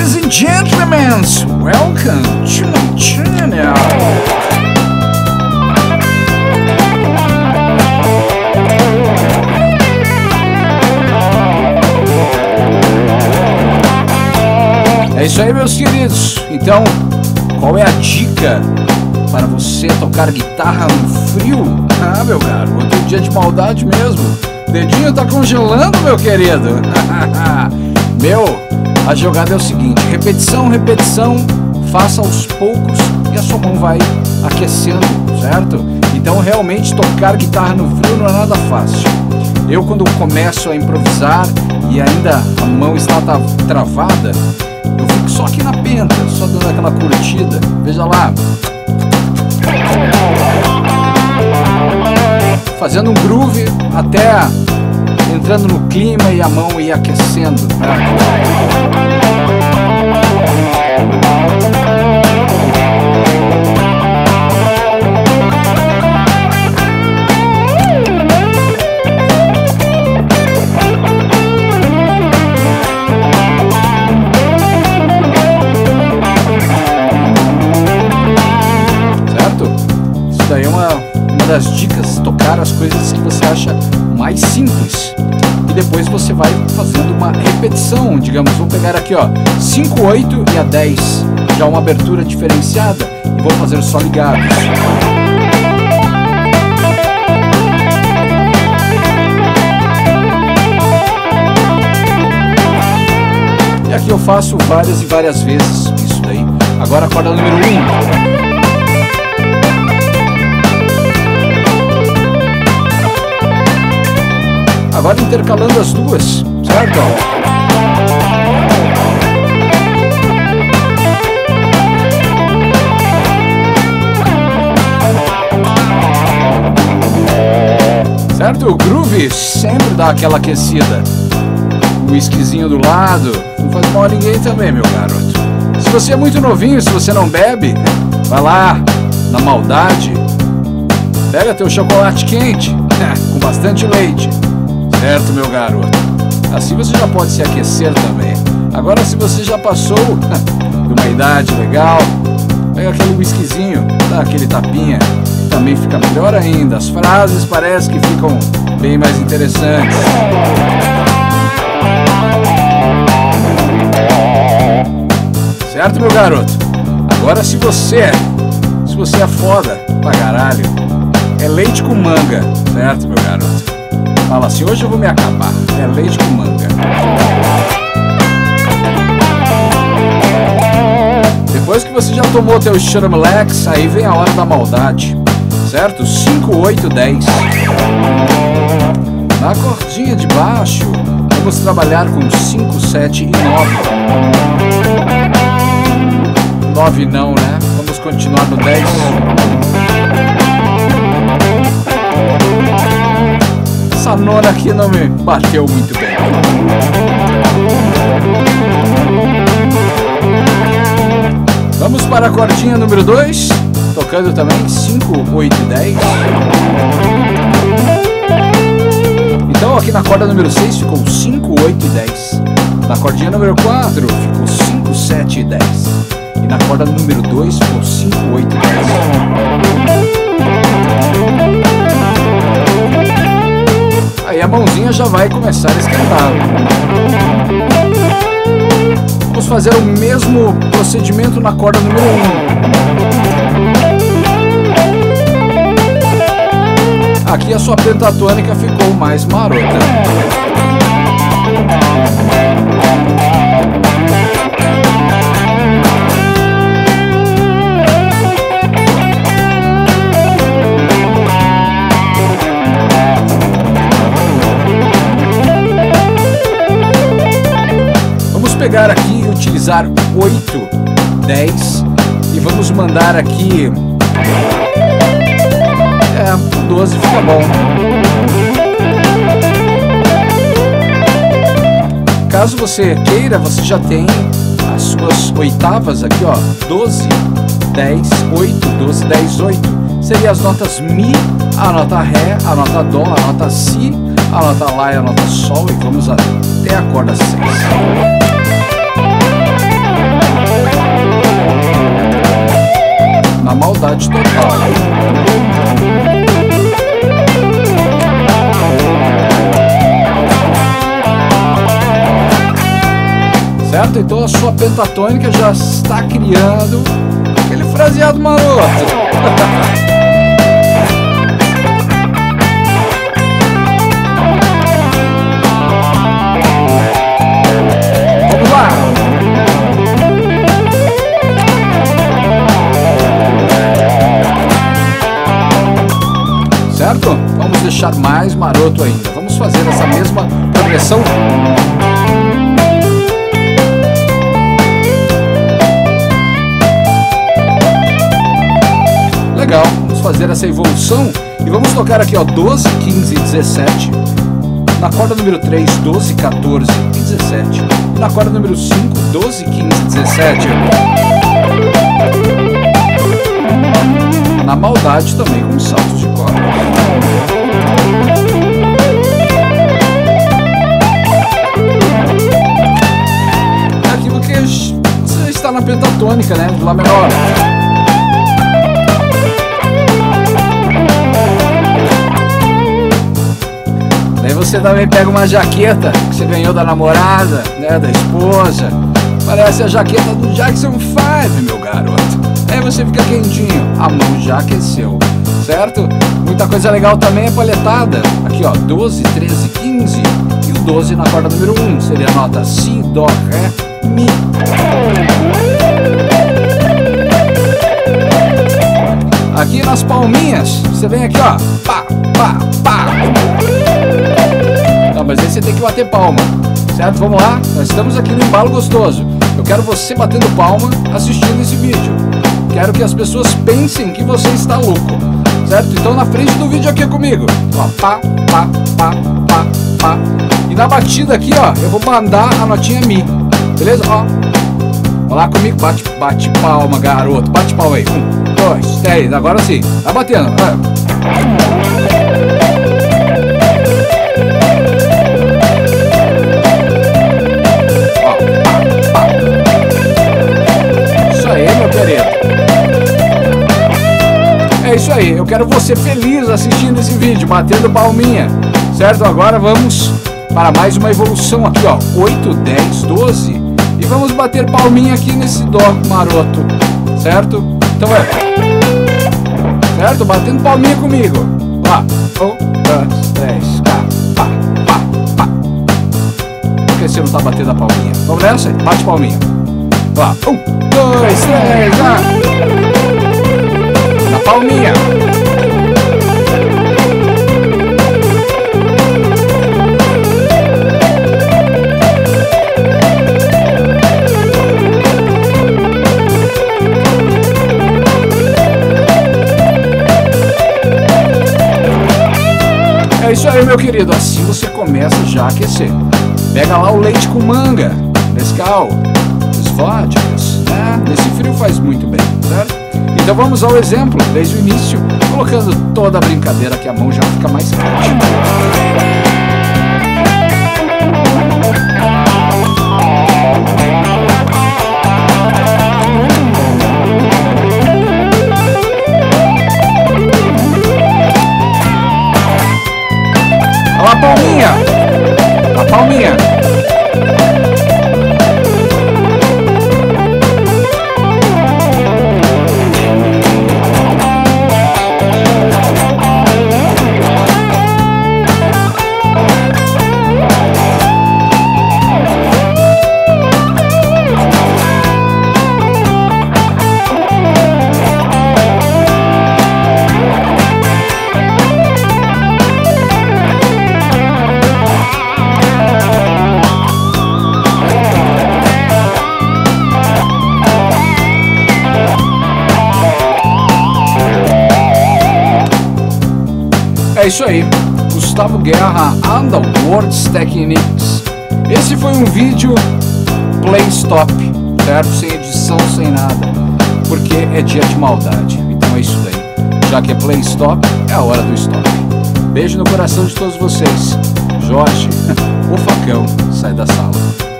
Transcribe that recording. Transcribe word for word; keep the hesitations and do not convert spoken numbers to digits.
Ladies and gentlemen, welcome to my channel. É isso aí, meus queridos. Então, qual é a dica para você tocar guitarra no frio? Ah, meu garoto, é dia de maldade mesmo. O dedinho tá congelando, meu querido. Meu, a jogada é o seguinte: repetição, repetição, faça aos poucos e a sua mão vai aquecendo, certo? Então, realmente, tocar guitarra no frio não é nada fácil. Eu, quando começo a improvisar e ainda a mão está travada, eu fico só aqui na penta, só dando aquela curtida. Veja lá. Fazendo um groove até entrando no clima e a mão ir aquecendo, né? Daí é uma, uma das dicas, tocar as coisas que você acha mais simples. E depois você vai fazendo uma repetição, digamos, vou pegar aqui, ó, cinco, oito e a dez, já uma abertura diferenciada, e vou fazer só ligados. E aqui eu faço várias e várias vezes isso daí. Agora a corda número um. Agora intercalando as duas, certo? Certo? O groove sempre dá aquela aquecida. O whiskyzinho do lado, não faz mal a ninguém também, meu garoto. Se você é muito novinho, se você não bebe, vai lá, na maldade, pega teu chocolate quente, com bastante leite. Certo, meu garoto? Assim você já pode se aquecer também. Agora, se você já passou de uma idade legal, pega aquele whiskyzinho, dá aquele tapinha, também fica melhor ainda. As frases parecem que ficam bem mais interessantes. Certo, meu garoto? Agora, se você, se você é foda pra caralho, é leite com manga, certo, meu garoto? Fala assim, hoje eu vou me acabar. É leite com manga. Depois que você já tomou teu Shrumlex, aí vem a hora da maldade. Certo? cinco, oito, dez. Na cordinha de baixo, vamos trabalhar com cinco, sete e nove. nove não, né? Vamos continuar no dez. Essa nona aqui não me bateu muito bem. Vamos para a cordinha número dois, tocando também cinco, oito e dez. Então aqui na corda número seis ficou cinco, oito e dez. Na cordinha número quatro ficou cinco, sete e dez. E na corda número dois ficou cinco, oito e dez. Aí a mãozinha já vai começar a esquentar. Vamos fazer o mesmo procedimento na corda número um. Aqui a sua pentatônica ficou mais marota. Pegar aqui e utilizar oito, dez e vamos mandar aqui, é, doze fica bom. Caso você queira, você já tem as suas oitavas aqui, ó, doze, dez, oito, doze, dez, oito. Seria as notas Mi, a nota Ré, a nota Dó, a nota Si, a nota Lá e a nota Sol, e vamos até a corda seis. maldade total. Certo? Então a sua pentatônica já está criando aquele fraseado maroto. Vamos lá! Certo? Vamos deixar mais maroto ainda. Vamos fazer essa mesma progressão. Legal, vamos fazer essa evolução e vamos tocar aqui, ó, doze, quinze e dezessete. Na corda número três, doze, quatorze e dezessete. Na corda número cinco, doze, quinze e dezessete. Na maldade também com saltos de corda. É aquilo que você está na pentatônica, né? Do Lá menor. Daí você também pega uma jaqueta que você ganhou da namorada, né, da esposa. Parece a jaqueta do Jackson five, meu garoto. Aí você fica quentinho, a mão já aqueceu, certo? Muita coisa legal também é palhetada. Aqui, ó, doze, treze, quinze e o doze na corda número um. Seria a nota Si, Dó, Ré, Mi. Aqui nas palminhas, você vem aqui, ó, pá, pá, pá. Não, mas aí você tem que bater palma, certo? Vamos lá, nós estamos aqui no embalo gostoso. Eu quero você batendo palma assistindo esse vídeo. Quero que as pessoas pensem que você está louco, certo? Então na frente do vídeo aqui comigo, ó, pá, pá, pá, pá, pá. E na batida aqui, ó, eu vou mandar a notinha Mi, beleza? Ó, ó lá comigo, bate, bate palma, garoto, bate palma aí. Um, dois, três, agora sim, tá batendo. É isso aí, eu quero você feliz assistindo esse vídeo, batendo palminha, certo? Agora vamos para mais uma evolução aqui, ó, oito, dez, doze, e vamos bater palminha aqui nesse Dó maroto, certo? Então é, certo? Batendo palminha comigo, lá, um, dois, três, cá, pá, pá, pá. Por que você não tá batendo a palminha? Vamos nessa? Bate palminha, lá, um, dois, três, lá. Na palminha. É isso aí, meu querido. Assim você começa já a aquecer. Pega lá o leite com manga, Nescau, os vodkas, né? Nesse frio faz muito bem, certo? Então vamos ao exemplo, desde o início, colocando toda a brincadeira que a mão já fica mais quente. Olha lá a palminha! A palminha! É isso aí, Gustavo Guerra and the Words Techniques. Esse foi um vídeo play stop, certo? Sem edição, sem nada, porque é dia de maldade. Então é isso daí, já que é play stop, é a hora do stop. Beijo no coração de todos vocês. Jorge, o facão sai da sala.